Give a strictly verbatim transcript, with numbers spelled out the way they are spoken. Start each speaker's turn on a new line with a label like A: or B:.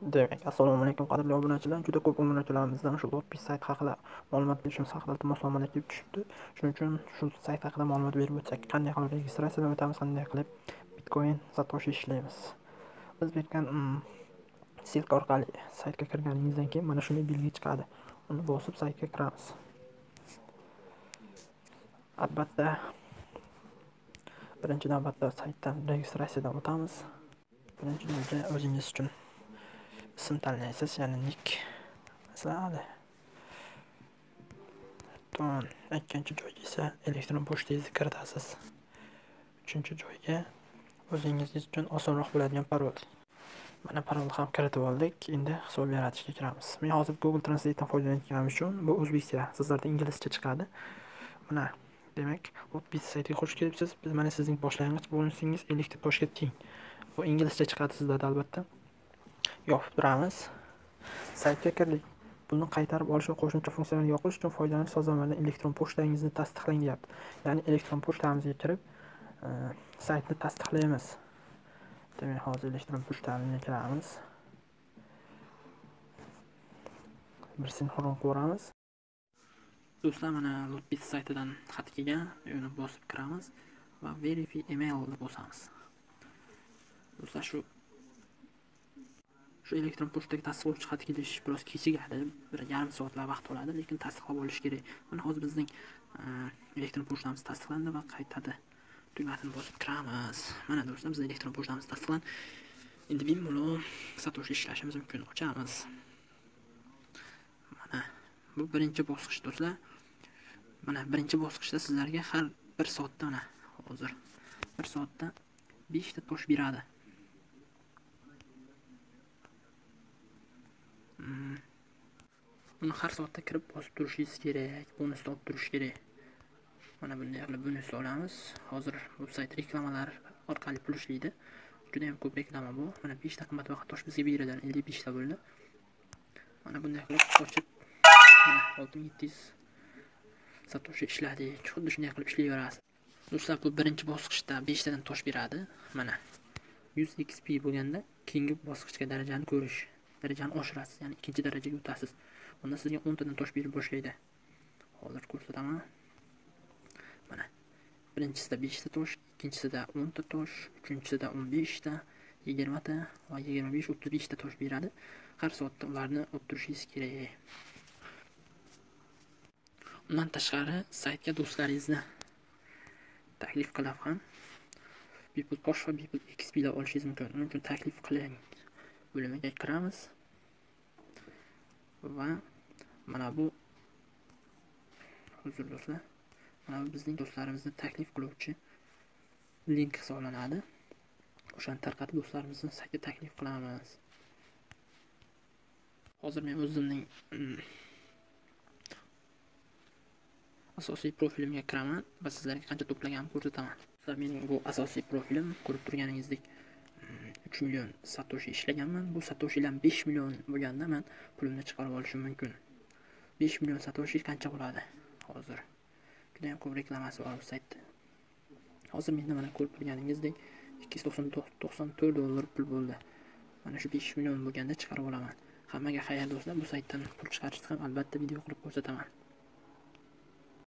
A: Demak, assalomu alaykum qadrli obunachilar. Juda ko'p obunachilarimizdan shu Lotbis sayt haqida ma'lumot berishimiz haqida iltimosnomalar kelib tushibdi. Shuning uchun shu sayt haqida ma'lumot berib o'tsak, qanday qilib registratsiyadan o'tamiz, qanday qilib Bitcoin Satoshi ishlaymiz. Biz bergan silka orqali saytga kirganingizdan keyin mana shunday belgi chiqadi. Uni bosib saytga kiramiz. Albatta, birinchi navbatda saytdan registratsiyadan o'tamiz. Birinchi navbatda o'zingiz uchun ism tanlaysiz, ya'ni nick. Masalan, ton ikkinchi joyga esa elektron pochtangizni kiritasiz. Uchinchi joyga o'zingiz uchun osonroq bo'ladigan parol. Mana parolni ham kiritib oldik. Endi hisob yaratishga kiramiz. Men hozir Google Translate dan foydalanayotganim uchun bu o'zbekcha, sizlarda inglizcha chiqadi. Mana, demak, Lotbis saytiga xush kelibsiz. Biz mana sizning boshlang'ich bonusingiz ellik toshga teng. Bu inglizcha chiqadi sizlarda albatta. Yopib turamiz. Saytga kirdik. Buni qaytarib olish va qo'shimcha funksiyalarni yoqish uchun foydalanish sozlamalardan elektron pochtangizni tasdiqlang deyapti. Ya'ni elektron pochtamizga kirib, saytni tasdiqlaymiz. Demak, hozir elektron pochtamizga kiramiz. Bir sinxron ko'ramiz. Do'stlar, mana Lotbis saytidan xat kelgan, uni bosib kiramiz va verify email deb bosamiz. Do'stlar, shu Shu elektron pochtaga tasdiqlovchi xat kelish biroz kechikadi, bir yarim soatlar vaqt oladi, lekin tasdiqlab olish kerak. Mana hozir bizning elektron pochtamiz tasdiqlandi va qaytadi tugmasini bosib kiramiz. Mana do'stlar, bizning elektron pochtamiz tasdiqlandi. Endi bemalol Satoshi ishlashimiz mumkin. Ochamiz. Mana bu birinchi bosqich do'stlar. Mana birinchi bosqichda sizlarga har bir soatda mana hozir bir soatda besh ta tosh beradi. Uni har soatda kirib bosib turishingiz kerak, bonusni olib turish kerak. Mana bunday qilib bonusni olamiz. Hozir bu sayt reklamalar orqali pul ishlaydi. Juda ham ko'p reklama bu. Mana besh ta qimmatbaho tosh bizga beriladi, ellik besh ta bo'ldi. Mana bunday qilib ochib, mana olti ming yetti yuz Satoshi ishladik. Xuddi shunday qilib ishlayverasiz. Do'stlar, bu birinchi bosqichda besh tadan tosh beradi. Mana yuz X P bo'lganda keyingi bosqichga darajani ko'rish, darajani oshirasiz, ya'ni ikkinchi darajaga o'tasiz. Unda sizga o'n tadan tosh berib boshlaydi. Hozir ko'rsataman. Mana birinchisida besh ta tosh, ikkinchisida o'n ta tosh, uchinchisida o'n besh ta, yigirma ta va yigirma besh o'ttiz besh ta tosh beradi. Har soatda ularni olib turishingiz kerak. Undan tashqari saytga do'stlaringizni taklif qilib ham People Tosh va People X P lar olishingiz mumkin. Uning uchun taklif qiling bo'limiga kiramiz. Va mana bu huzur do'stlar. Mana bu bizning do'stlarimizni taklif qiluvchi link hisoblanadi. O'shani tarqatib do'stlarimizni saytga taklif qilamiz. Hozir men o'zimning asosiy profilimga kiraman va sizlarga qancha to'plaganimni ko'rsataman. Sizlar, mening bu asosiy profilim, ko'rib turganingizdek uch million Satoshi ishlaganman. Bu Satoshidan besh million bo'lganda men pulimni chiqarib olishim mumkin. besh million Satoshi qancha bo'ladi? Hozir juda ham ko'p reklamasi bor bu saytda. Hozir menda mana ko'rib turganingizdek ikki yuz to'qson to'rt dollar pul bo'ldi. Mana shu besh million bo'lganda chiqarib olaman. Hammaga xayr do'stlar, bu saytdan pul chiqarishni ham albatta video qilib ko'rsataman.